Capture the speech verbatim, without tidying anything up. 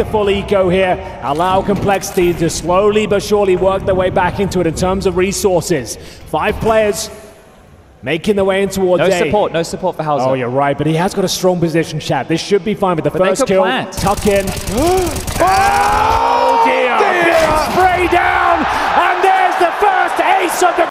the full eco here, allow complexity to slowly but surely work their way back into it in terms of resources. Five players making their way in towards No A. support, no support for HALLZERK. Oh, you're right, but he has got a strong position, chat. This should be fine with the but first kill. Plant. Tuck in. Oh dear, big spray down, and there's the first ace of the